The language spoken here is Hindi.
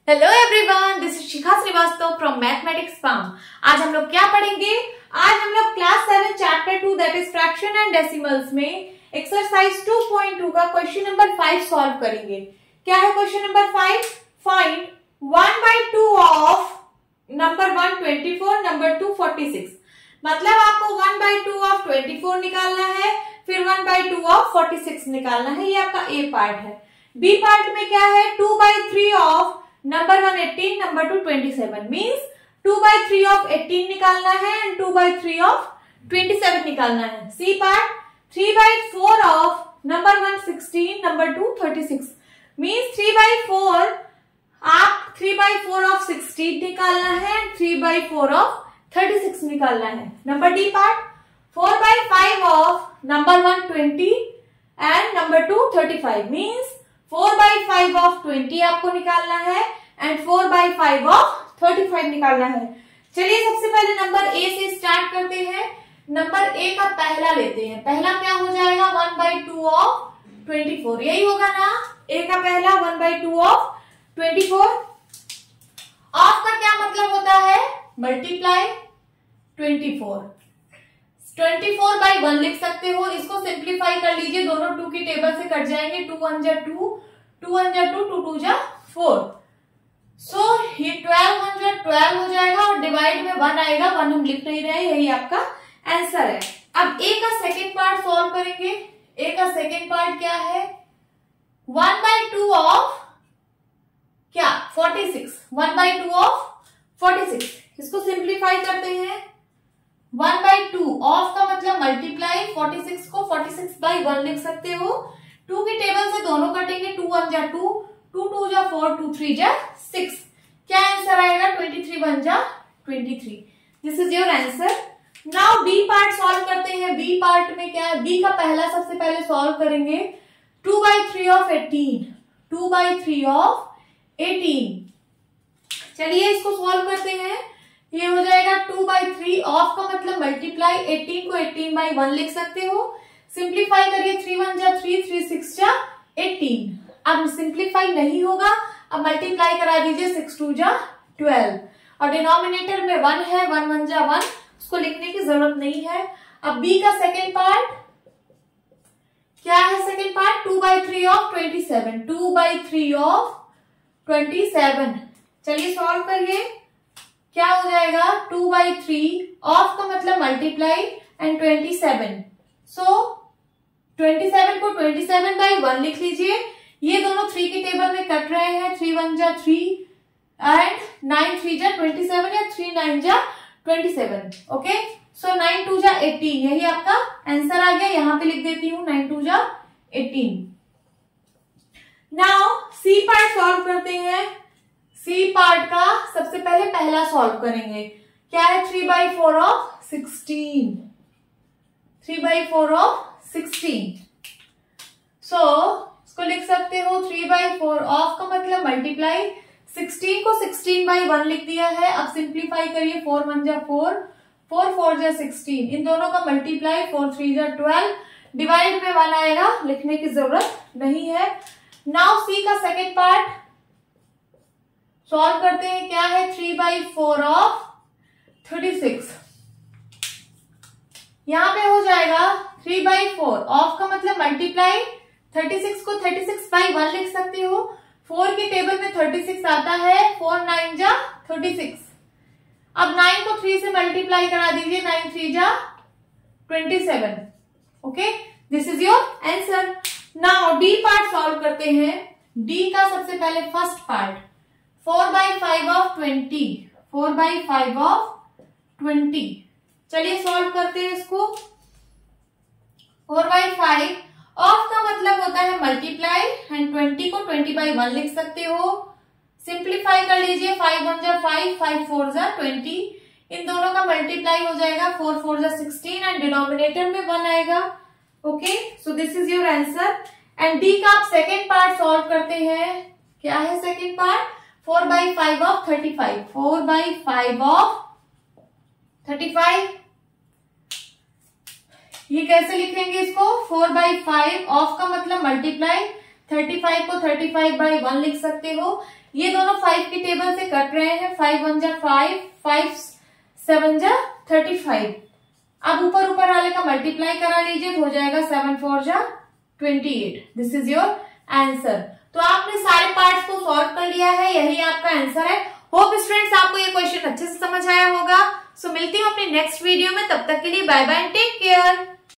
Hello everyone, this is Shikha Srivastava from Mathematics Farm. आज हम लोग क्या पढ़ेंगे? आज हम लोग class 7 chapter 2 that is fraction and decimals में एक्सरसाइज 2.2 का क्वेश्चन नंबर 5 सॉल्व करेंगे। क्या है question number 5? Find 1/2 of number 1 24, number 2 46। मतलब आपको 1/2 ऑफ 24 निकालना है, फिर 1/2 ऑफ 46 निकालना है। ये आपका ए पार्ट है। बी पार्ट में क्या है? 2/3 of number 1 18, number 2 27। Means 2/3 of 18 निकालना है एंड 2/3 ऑफ 27 निकालना है। C part 3/4 of number 1 16, number 2 36। Means 3/4 आप 3/4 ऑफ 16 निकालना है एंड 3/4 ऑफ 36 निकालना है। Number D part 4/5 of number 1 20 and number 2 35। Means 4/5 of 20 आपको निकालना है एंड 4/5 ऑफ 35 निकालना है। चलिए सबसे पहले नंबर ए से स्टार्ट करते हैं। नंबर ए का पहला लेते हैं। पहला क्या हो जाएगा? 1/2 ऑफ 24। यही होगा ना? ए का पहला 1/2 ऑफ 24। ऑफ का क्या मतलब होता है? मल्टीप्लाई 24। 24/1 लिख सकते हो। इसको सिंप्लीफाई कर लीजिए, दोनों 2 की टेबल से कट जाएंगे। 2 1 जा 2, 2 1 जा 2, 2 2 जा 4। सो ये 12 1 जा 12 हो जाएगा और डिवाइड में 1 आएगा। 1 हम लिख नहीं रहे, यही आपका आंसर है। अब ए का सेकेंड पार्ट सॉल्व करेंगे। ए का सेकेंड पार्ट क्या है? 1/2 ऑफ क्या? 46। 1/2 ऑफ 46। इसको सिंप्लीफाई करते हैं। 1/2 ऑफ का मतलब मल्टीप्लाई, 46 को 46/1 लिख सकते हो। 2 की टेबल से दोनों कटेंगे। 2 1 जा 2, 2 2 जा 4, 2 3 जा 6। क्या आंसर आएगा? 23 1 जा 23। This is your answer. Now B part solve करते हैं। बी पार्ट में क्या है? बी का पहला सबसे पहले सॉल्व करेंगे। 2/3 ऑफ 18, 2/3 ऑफ 18। चलिए इसको सॉल्व करते हैं। ये हो जाएगा 2/3 ऑफ का मतलब मल्टीप्लाई, 18 को 18/1 लिख सकते हो। सिंप्लीफाई करिए। 3 1 जा 3, 3 6 जा 18। अब सिंप्लीफाई नहीं होगा, अब मल्टीप्लाई करा दीजिए। 6 2 जा 12 और डिनोमिनेटर में 1 है। 1 1 जा 1, उसको लिखने की जरूरत नहीं है। अब बी का सेकेंड पार्ट क्या है? Second part 2/3 of 27, 2/3 of 27। चलिए सॉल्व करिए। क्या हो जाएगा? 2/3 ऑफ का मतलब मल्टीप्लाई एंड 27। सो 27 को 27/1 लिख लीजिए। ये दोनों 3 की टेबल में कट रहे हैं। 3 1 जा 3 एंड 9 3 जा 27 या 3 9 जा 27। ओके, सो 9 2 जा 18। यही आपका आंसर आ गया। यहां पे लिख देती हूँ 9 2 जा 18। नाउ सी पार्ट सॉल्व करते हैं। सी पार्ट का सबसे पहले पहला सॉल्व करेंगे। क्या है? 3/4 ऑफ 16, 3/4 ऑफ 16। सो इसको लिख सकते हो 3/4 ऑफ का मतलब मल्टीप्लाई, 16 को 16/1 लिख दिया है। अब सिंप्लीफाई करिए। 4 1 जा 4, 4 4 जा 16। इन दोनों का मल्टीप्लाई, 4 3 जा 12। डिवाइड में 1 आएगा, लिखने की जरूरत नहीं है। नाउ सी का सेकेंड पार्ट सॉल्व करते हैं। क्या है? 3/4 ऑफ 36। यहां पे हो जाएगा 3/4 ऑफ का मतलब मल्टीप्लाई, 36 को 36/1 लिख सकते हो। 4 की टेबल में 36 आता है। 4 9 जा 36। अब 9 को 3 से मल्टीप्लाई करा दीजिए। 9 3 जा 27। Okay, this is your answer. Now D part solve करते हैं। डी का सबसे पहले फर्स्ट पार्ट 4/5 ऑफ 20, 4/5 ऑफ 20। चलिए सॉल्व करते हैं इसको। 4/5 ऑफ का मतलब होता है मल्टीप्लाई एंड 20 को 20/1 लिख सकते हो। सिंप्लीफाई कर लीजिए। 5 1 जा 5, 5 4 जा 20। इन दोनों का मल्टीप्लाई हो जाएगा। 4 4 जा 16 एंड डिनोमिनेटर में 1 आएगा। Okay, so this is your answer. And D का आप सेकेंड पार्ट सॉल्व करते हैं। क्या है सेकेंड पार्ट? 4/5 of 35, 4/5 of 35। ये कैसे लिखेंगे इसको? 4/5 ऑफ का मतलब मल्टीप्लाई, 35 को 35/1 लिख सकते हो। ये दोनों 5 की टेबल से कट रहे हैं, 5 1 जा 5, 5 7 जा 35। अब ऊपर ऊपर वाले का मल्टीप्लाई करा लीजिए तो हो जाएगा 7 4 जा 28। This is your answer. तो आपने सारे पार्ट्स को सॉल्व कर लिया है, यही आपका आंसर है। होप स्टूडेंट्स आपको ये क्वेश्चन अच्छे से समझ आया होगा। सो मिलती हूँ अपने नेक्स्ट वीडियो में, तब तक के लिए bye bye and take care.